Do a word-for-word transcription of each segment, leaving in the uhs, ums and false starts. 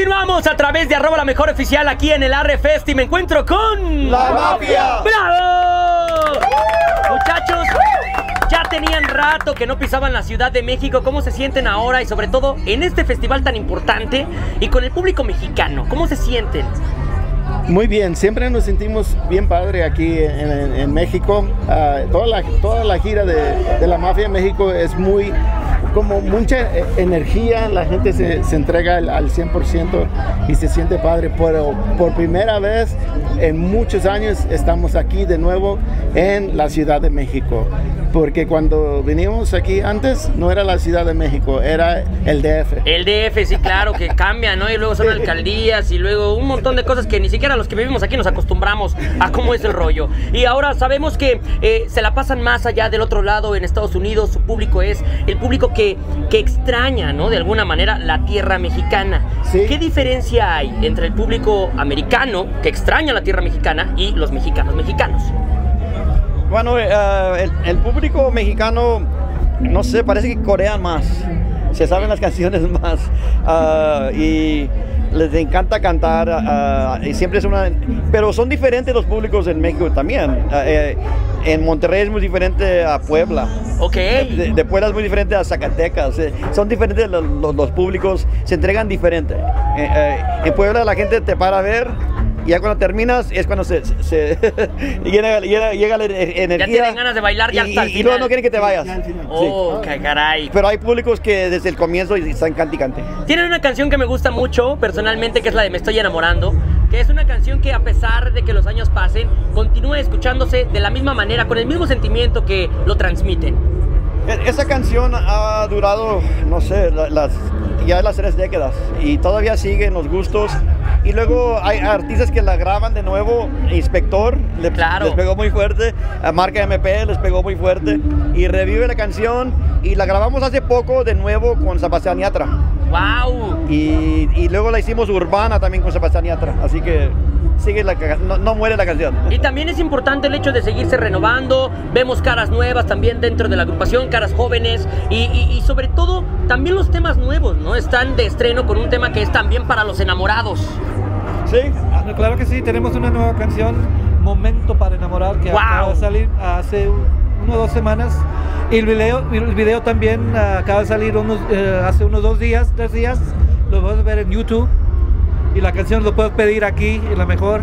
Continuamos a través de arroba la mejor oficial aquí en el Arre Fest y me encuentro con... ¡La Mafia! ¡Bravo! Muchachos, ya tenían rato que no pisaban la Ciudad de México. ¿Cómo se sienten ahora? Y sobre todo en este festival tan importante y con el público mexicano, ¿cómo se sienten? Muy bien, siempre nos sentimos bien padre aquí en, en, en México. Uh, toda, la, toda la gira de, de la Mafia en México es muy, como mucha energía, la gente se, se entrega al, al cien por ciento y se siente padre, pero por primera vez en muchos años estamos aquí de nuevo en la Ciudad de México, porque cuando vinimos aquí antes no era la Ciudad de México, era el D F. El D F, sí, claro, que cambia, ¿no? Y luego son alcaldías y luego un montón de cosas que ni siquiera los que vivimos aquí nos acostumbramos a cómo es el rollo. Y ahora sabemos que eh, se la pasan más allá del otro lado en Estados Unidos. Su público es el público que, que extraña, ¿no? De alguna manera la tierra mexicana. Sí. ¿Qué diferencia hay entre el público americano que extraña la tierra mexicana y los mexicanos mexicanos? Bueno, uh, el, el público mexicano, no sé, parece que corean más, se saben las canciones más uh, y les encanta cantar uh, y siempre es una... Pero son diferentes los públicos en México también. Uh, eh, en Monterrey es muy diferente a Puebla. Ok. De, de Puebla es muy diferente a Zacatecas. Eh, son diferentes los, los, los públicos, se entregan diferente. Eh, eh, en Puebla la gente te para a ver. Y ya cuando terminas es cuando se, se, se llega, llega, llega la energía. Ya tienen ganas de bailar ya y, hasta el y, final. y luego no quieren que te vayas. Oh, sí. qué caray. Pero hay públicos que desde el comienzo están cante y cante. Tienen una canción que me gusta mucho personalmente, que es la de Me Estoy Enamorando, que es una canción que a pesar de que los años pasen, continúa escuchándose de la misma manera, con el mismo sentimiento que lo transmiten. Esa canción ha durado, no sé, las, ya las tres décadas y todavía siguen los gustos. Y luego hay artistas que la graban de nuevo. Inspector le, claro. les pegó muy fuerte, a Marca M P les pegó muy fuerte y revive la canción y la grabamos hace poco de nuevo con Sebastián Yatra. ¡Wow! Y, y luego la hicimos urbana también con Sebastián Yatra, así que sigue la, no, no muere la canción. Y también es importante el hecho de seguirse renovando. Vemos caras nuevas también dentro de la agrupación, caras jóvenes y, y, y sobre todo también los temas nuevos, ¿no? Están de estreno con un tema que es también para los enamorados. Sí, claro que sí, tenemos una nueva canción, Momento para Enamorar, que wow. acaba de salir hace uno o dos semanas. Y el video, el video también uh, acaba de salir unos, uh, hace unos dos días, tres días. Lo vas a ver en YouTube. Y la canción lo puedes pedir aquí, en la mejor.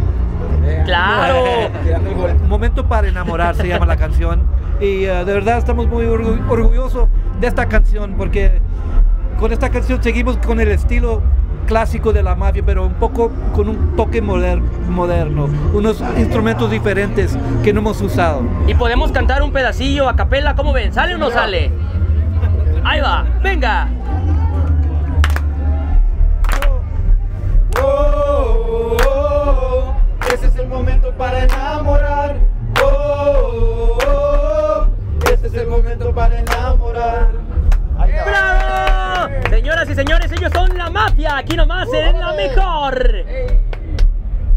¡Claro! Momento para Enamorar se llama la canción. Y uh, de verdad estamos muy orgu orgullosos de esta canción, porque con esta canción seguimos con el estilo clásico de la Mafia, pero un poco con un toque moder moderno, unos instrumentos diferentes que no hemos usado. Y podemos cantar un pedacillo a capela, ¿cómo ven? ¿Sale o no sale? Ahí va, venga. Oh, oh, oh, ese es el momento para enamorar. Oh, oh, oh, ese es el momento para enamorar. ¡Bravo! Señoras y señores, ellos son La Mafia, aquí nomás en La Mejor.